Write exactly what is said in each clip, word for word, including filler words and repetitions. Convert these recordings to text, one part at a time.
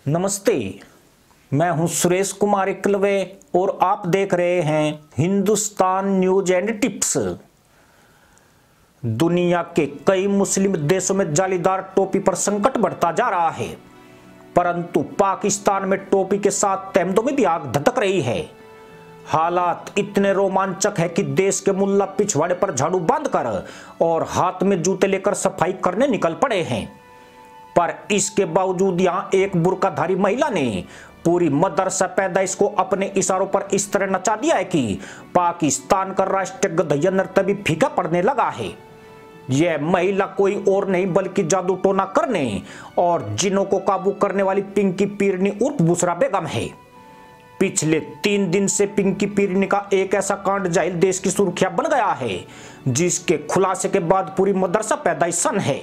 नमस्ते, मैं हूं सुरेश कुमार इकलवे और आप देख रहे हैं हिंदुस्तान न्यूज एंड टिप्स। दुनिया के कई मुस्लिम देशों में जालीदार टोपी पर संकट बढ़ता जा रहा है, परंतु पाकिस्तान में टोपी के साथ तहमतों में भी आग धधक रही है। हालात इतने रोमांचक है कि देश के मुल्ला पिछवाड़े पर झाड़ू बांधकर और हाथ में जूते लेकर सफाई करने निकल पड़े हैं। पर इसके बावजूद यहां एक बुर्काधारी महिला ने पूरी मदरसा पैदाइश को अपने इशारों पर इस तरह नचा दिया है कि पाकिस्तान का राष्ट्रीय गधैया नृत्य भी फीका पड़ने लगा है। यह महिला कोई और नहीं बल्कि जादू टोना करने और जिनों को काबू करने वाली पिंकी पीरनी उर्फ बुशरा बेगम है। पिछले तीन दिन से पिंकी पीरनी का एक ऐसा कांड जाहिल देश की सुर्खियां बन गया है, जिसके खुलासे के बाद पूरी मदरसा पैदाइश सन है।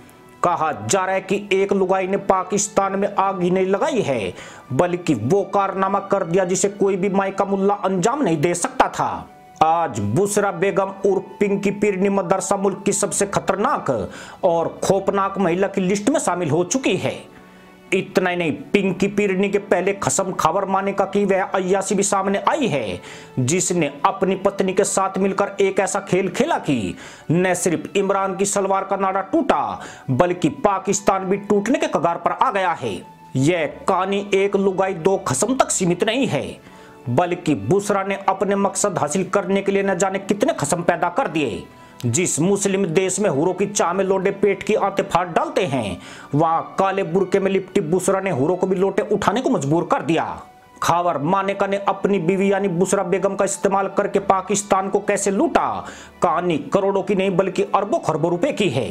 कहा जा रहा है कि एक लुगाई ने पाकिस्तान में आग ही नहीं लगाई है, बल्कि वो कारनामा कर दिया जिसे कोई भी मायका मुल्ला अंजाम नहीं दे सकता था। आज बुशरा बेगम उर्फ पिंकी पीरनी मदरसा मुल्क की सबसे खतरनाक और खौफनाक महिला की लिस्ट में शामिल हो चुकी है। इतना ही नहीं, पिंकी पीरनी के पहले खसम खबर माने का कि वह अय्यासी भी सामने आई है, जिसने अपनी पत्नी के साथ मिलकर एक ऐसा खेल खेला कि न सिर्फ इमरान की सलवार का नाड़ा टूटा, बल्कि पाकिस्तान भी टूटने के कगार पर आ गया है। यह कहानी एक लुगाई दो खसम तक सीमित नहीं है, बल्कि बुशरा ने अपने मकसद हासिल करने के लिए न जाने कितने खसम पैदा कर दिए। जिस मुस्लिम देश में हुरों की चाह में लोटे पेट की आंतें फाड़ डालते हैं, वहां काले बुरके में लिपटी बुशरा ने हुरों को भी लोटे उठाने को मजबूर कर दिया। खबर मानेका ने अपनी बीवी यानी बुशरा बेगम का इस्तेमाल करके पाकिस्तान को कैसे लूटा, कहानी करोड़ों की नहीं बल्कि अरबों खरबों रुपए की है।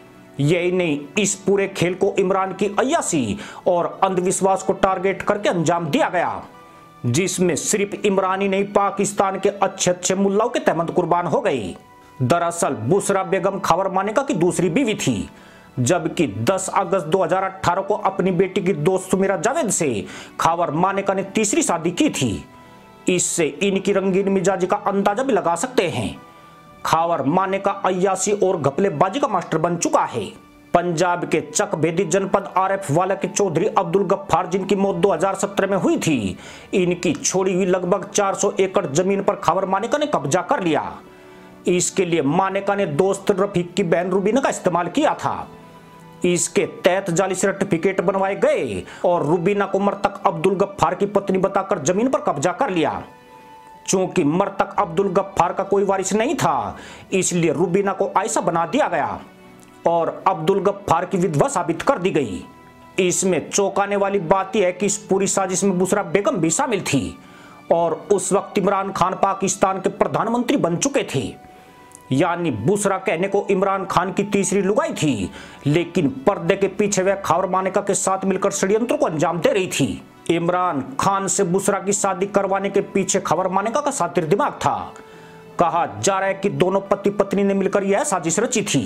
यही नहीं, इस पूरे खेल को इमरान की अय्यासी और अंधविश्वास को टारगेट करके अंजाम दिया गया, जिसमें सिर्फ इमरान ही नहीं पाकिस्तान के अच्छे अच्छे मुल्लाओं के तहमत कुर्बान हो गई। दरअसल बुशरा बेगम खबर मानेका की दूसरी बीवी थी, जबकि दस अगस्त दो हज़ार अठारह को अपनी बेटी की दोस्त सुमेरा जावेद से खबर मानेका ने तीसरी शादी की थी। इससे इनकी रंगीन मिजाजी का अंदाजा भी लगा सकते हैं। खबर मानेका अय्यासी और घपलेबाजी का मास्टर बन चुका है। पंजाब के चकभेदी जनपद आरएफ वाला के चौधरी अब्दुल गफ्फार, जिनकी मौत दो हज़ार सत्रह में हुई थी, इनकी छोड़ी हुई लगभग चार सौ एकड़ जमीन पर खबर मानेका ने कब्जा कर लिया। इसके लिए मानेका ने दोस्त रफीक की बहन रुबीना का इस्तेमाल किया था। इसके तहत जाली सर्टिफिकेट बनवाए गए और रुबीना को मृतक अब्दुल गफ्फार की पत्नी बताकर जमीन पर कब्जा कर लिया। चूंकि मृतक अब्दुल गफ्फार का कोई वारिस नहीं था, इसलिए रुबीना को आयशा बना दिया गया और अब्दुल गफ्फार की विधवा साबित कर दी गई। इसमें चौंकाने वाली बात यह है कि इस पूरी साजिश में बुशरा बेगम भी शामिल थी और उस वक्त इमरान खान पाकिस्तान के प्रधानमंत्री बन चुके थे। यानी बुशरा कहने को इमरान खान की तीसरी लुगाई थी, लेकिन पर्दे के पीछे वह खबर मानेका के साथ मिलकर षड्यंत्र को अंजाम दे रही थी। इमरान खान से बुशरा की शादी करवाने के पीछे खबर मानेका का सातिर दिमाग था। कहा जा रहा है कि दोनों पति पत्नी ने मिलकर यह साजिश रची थी।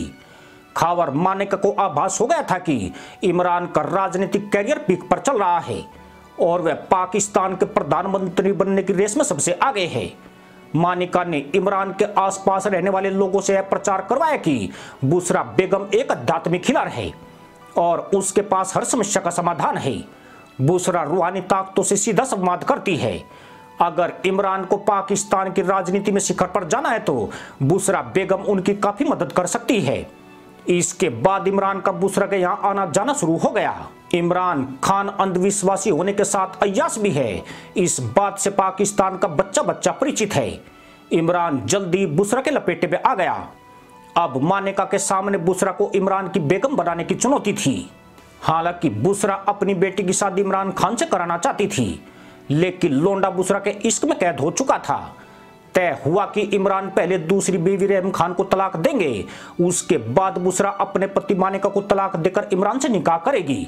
खबर मानेका को आभास हो गया था कि इमरान का राजनीतिक कैरियर पीक पर चल रहा है और वह पाकिस्तान के प्रधानमंत्री बनने की रेस में सबसे आगे है। मानेका ने इमरान के आसपास रहने वाले लोगों से यह प्रचार करवाया कि बुशरा बेगम एक आध्यात्मिक हिलर है और उसके पास हर समस्या का समाधान है। बुशरा रूहानी ताकतों से सीधा संवाद करती है। अगर इमरान को पाकिस्तान की राजनीति में शिखर पर जाना है तो बुशरा बेगम उनकी काफी मदद कर सकती है। इसके बाद इमरान का बुशरा के यहाँ आना जाना शुरू हो गया। इमरान खान अंधविश्वासी होने के साथ अय्यास भी है, इस बात से पाकिस्तान का बच्चा बच्चा परिचित है। इमरान जल्दी बुशरा के लपेटे में आ गया। अब मानेका के सामने बुशरा को इमरान की बेगम बनाने की चुनौती थी। हालांकि बुशरा अपनी बेटी की शादी इमरान खान से कराना चाहती थी, लेकिन लोंडा बुशरा के इश्क में कैद हो चुका था। तय हुआ कि इमरान पहले दूसरी बीवी रहम खान को तलाक देंगे, उसके बाद बुशरा अपने पति मानेका को तलाक देकर इमरान से निकाह करेगी।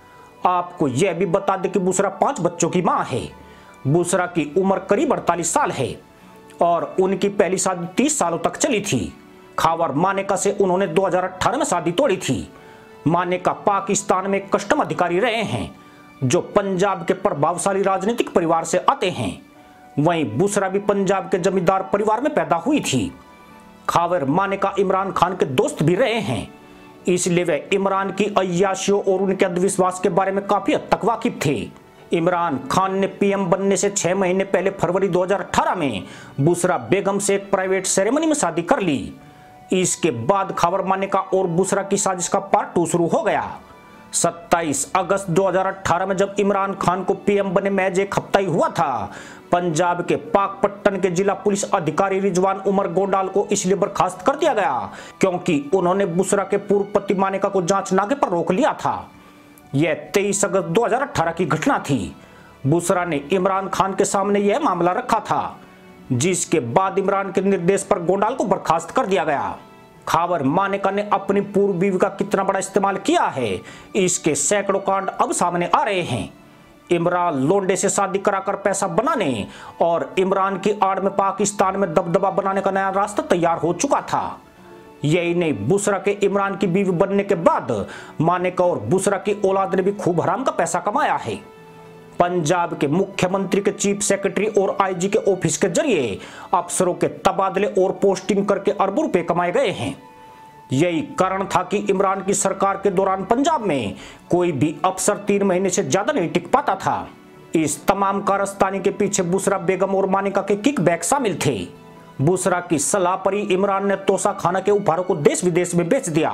आपको यह भी बता दें कि बुशरा पांच बच्चों की मां है। बुशरा की उम्र करीब अड़तालीस साल है और उनकी पहली शादी तीस सालों तक चली थी। खबर मानेका से उन्होंने दो हज़ार अठारह में शादी तोड़ी थी। मानेका पाकिस्तान में कस्टम अधिकारी रहे हैं, जो पंजाब के प्रभावशाली राजनीतिक परिवार से आते हैं। वहीं बुशरा भी पंजाब के जमींदार परिवार में पैदा हुई थी। खबर मानेका इमरान खान के दोस्त भी रहे हैं। इसलिए वे इमरान की अय्याशियों और उनके अंधविश्वास के बारे में काफी हद तक वाकिफ थे। इमरान खान ने पीएम बनने से छह महीने पहले फरवरी दो हज़ार अठारह में बुशरा बेगम से एक प्राइवेट सेरेमनी में शादी कर ली। इसके बाद खबर मानेका और बुशरा की साजिश का पार्ट टू शुरू हो गया। सत्ताईस अगस्त दो हज़ार अठारह में जब इमरान खान को पीएम बने महज एक हफ्ता ही हुआ था, पंजाब के पाकपट्टन के जिला पुलिस अधिकारी रिजवान उमर गोंडाल को इसलिए बर्खास्त कर दिया गया क्योंकि उन्होंने बुशरा के पूर्व पति मानेका को जांच नाके पर रोक लिया था। यह तेईस अगस्त दो हज़ार अठारह की घटना थी। बुशरा ने इमरान खान के सामने यह मामला रखा था, जिसके बाद इमरान के निर्देश पर गोंडाल को बर्खास्त कर दिया गया। खबर मानेका ने अपनी पूर्व बीवी का कितना बड़ा इस्तेमाल किया है, इसके सैकड़ों कांड अब सामने आ रहे हैं। इमरान लोंडे से शादी कराकर पैसा बनाने और इमरान की आड़ में पाकिस्तान में दबदबा बनाने का नया रास्ता तैयार हो चुका था। यही नहीं, बुशरा के इमरान की बीवी बनने के बाद मानेका और बुशरा की औलाद ने भी खूब हराम का पैसा कमाया है। पंजाब के मुख्यमंत्री के चीफ सेक्रेटरी और आईजी के ऑफिस के जरिए अफसरों के तबादले और पोस्टिंग करके अरबों रुपए कमाए गए हैं। यही कारण था कि इमरान की सरकार के दौरान पंजाब में कोई भी अफसर तीन महीने से ज्यादा नहीं टिक पाता था। इस तमाम कारस्तानी के पीछे बुशरा बेगम और मानेका के किकबैक शामिल थे। बुशरा की सलाह पर ही इमरान ने तोशा खाना के उपहारों को देश विदेश में बेच दिया।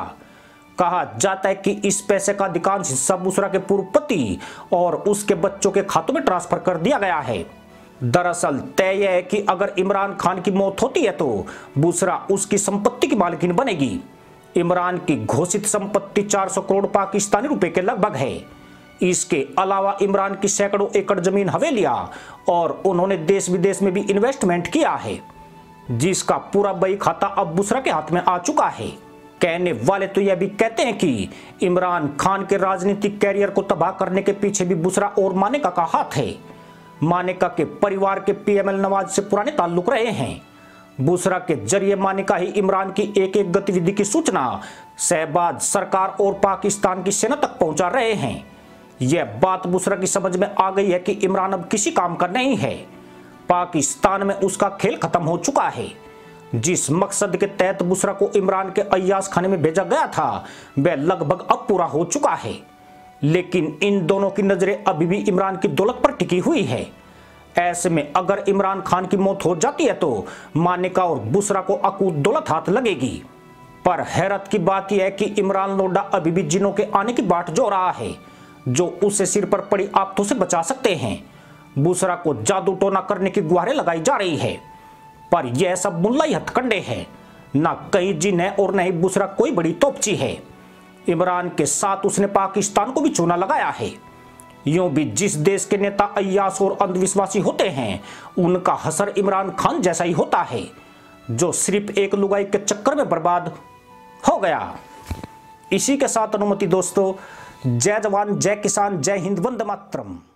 कहा जाता है कि इस पैसे का अधिकांश हिस्सा बुशरा के पूर्व पति और उसके बच्चों के खातों में ट्रांसफर कर दिया गया है। दरअसल तय है कि अगर इमरान खान की मौत होती है तो बुशरा उसकी संपत्ति की मालकिन बनेगी। इमरान की घोषित संपत्ति चार सौ करोड़ पाकिस्तानी रुपए के लगभग है। इसके अलावा इमरान की सैकड़ों एकड़ जमीन हवेलियां और उन्होंने देश विदेश में भी इन्वेस्टमेंट किया है, जिसका पूरा बही खाता अब बुशरा के हाथ में आ चुका है। कहने वाले तो यह भी कहते हैं कि इमरान खान के राजनीतिक कैरियर को तबाह करने के पीछे भी बुशरा और मानेका का हाथ है। मानेका के परिवार के पीएमएल नवाज से पुराने ताल्लुक रहे हैं। बुशरा के जरिए मानेका ही इमरान की एक एक गतिविधि की सूचना शहबाज सरकार और पाकिस्तान की सेना तक पहुंचा रहे हैं। यह बात बुशरा की समझ में आ गई है कि इमरान अब किसी काम का नहीं है। पाकिस्तान में उसका खेल खत्म हो चुका है। जिस मकसद के तहत बुशरा को इमरान के अय्याश खाने में भेजा गया था वह लगभग अब पूरा हो चुका है। लेकिन इन दोनों की नजरें अभी भी इमरान की दौलत पर टिकी हुई है। ऐसे में अगर इमरान खान की मौत हो जाती है तो मानेका और बुशरा को अकूत दौलत हाथ लगेगी। पर हैरत की बात यह है कि इमरान लोडा अभी भी जिनों के आने की बाट जो रहा है, जो उसे सिर पर पड़ी आफतों से बचा सकते हैं। बुशरा को जादू टोना करने की गुहारें लगाई जा रही है, पर यह सब मुल्लाई हथकंडे हैं। ना कहीं जिन है और न ही बुशरा कोई बड़ी तोपची है। इमरान के साथ उसने पाकिस्तान को भी चूना लगाया है। यूं भी जिस देश के नेता अय्याश और अंधविश्वासी होते हैं, उनका हसर इमरान खान जैसा ही होता है, जो सिर्फ एक लुगाई के चक्कर में बर्बाद हो गया। इसी के साथ अनुमति दोस्तों, जय जवान जय किसान जय हिंद वंदे मातरम।